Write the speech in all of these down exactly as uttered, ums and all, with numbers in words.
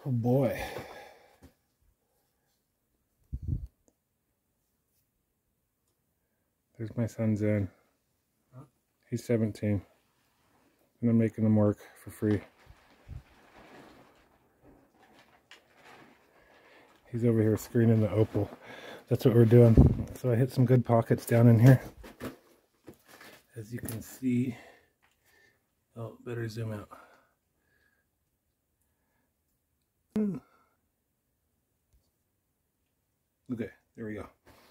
Oh boy. There's my son Zen. He's seventeen. And I'm making him work for free. He's over here screening the Opal. That's what we're doing. So I hit some good pockets down in here. As you can see. Oh, better zoom out. Okay, there we go.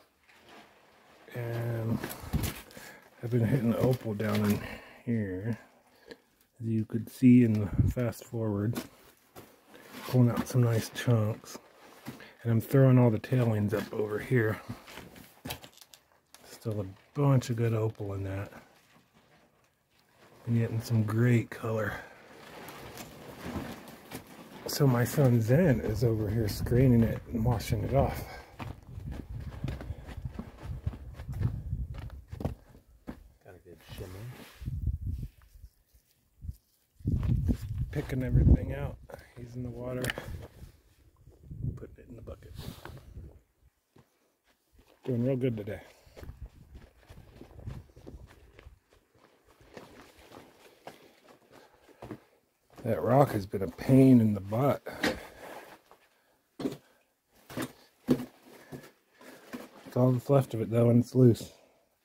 And I've been hitting the Opal down in here. As you could see in the fast forward. Pulling out some nice chunks. And I'm throwing all the tailings up over here. Still a bunch of good Opal in that. And getting some great color. So my son Zen is over here screening it and washing it off. Got a good shimmer. Just picking everything out. He's in the water. Putting it in the bucket. Doing real good today. That rock has been a pain in the butt. It's all that's left of it though, and it's loose.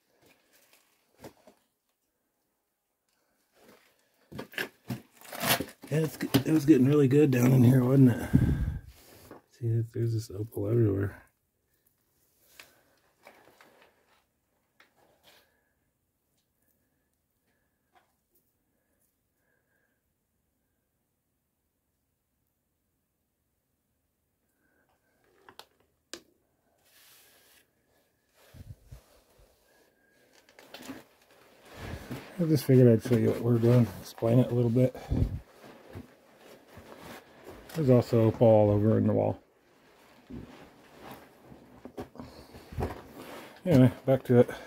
Yeah, it's, it was getting really good down in here, wasn't it? See, there's this Opal everywhere. I just figured I'd show you what we're doing, explain it a little bit. There's also Opal all over in the wall. Anyway, back to it.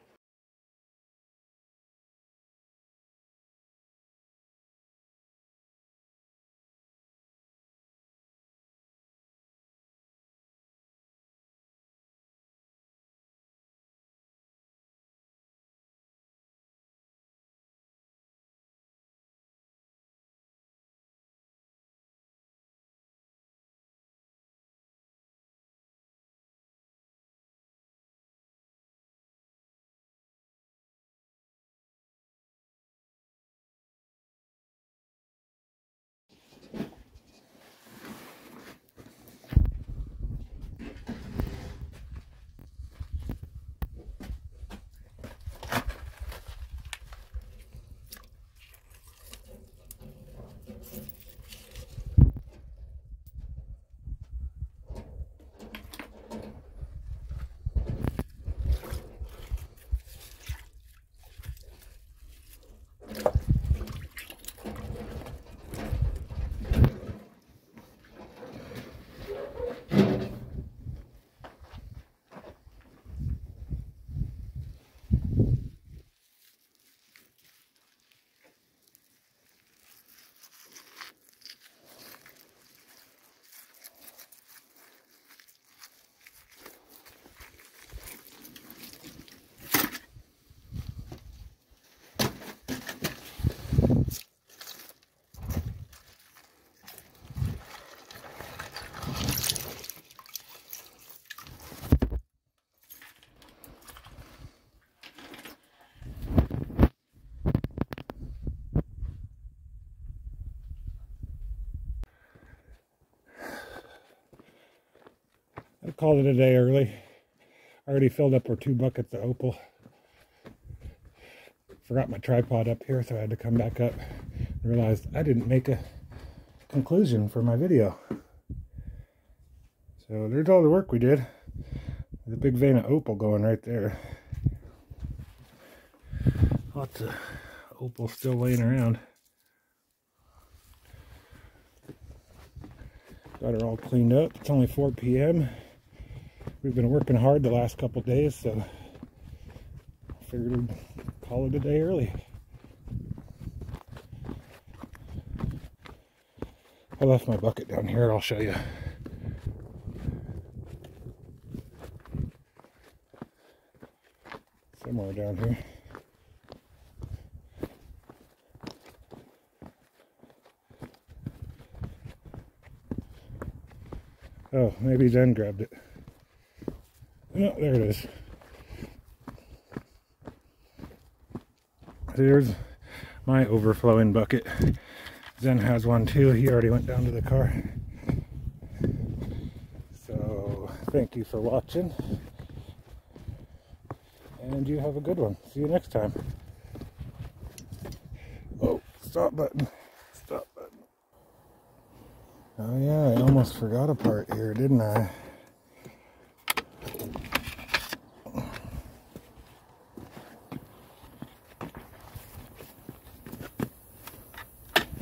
I called it a day early. I already filled up our two buckets of Opal. Forgot my tripod up here, so I had to come back up and realized I didn't make a conclusion for my video. So there's all the work we did. There's a big vein of Opal going right there. Lots of Opal still laying around. Got her all cleaned up. It's only four P M We've been working hard the last couple days, so I figured we'd call it a day early. I left my bucket down here, I'll show you. Somewhere down here. Oh, maybe Zen grabbed it. No, there it is. There's my overflowing bucket. Zen has one too. He already went down to the car. So, thank you for watching. And you have a good one. See you next time. Oh, stop button. Stop button. Oh yeah, I almost forgot a part here, didn't I?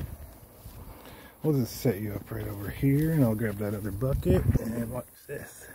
We'll just set you up right over here, and I'll grab that other bucket, and watch this.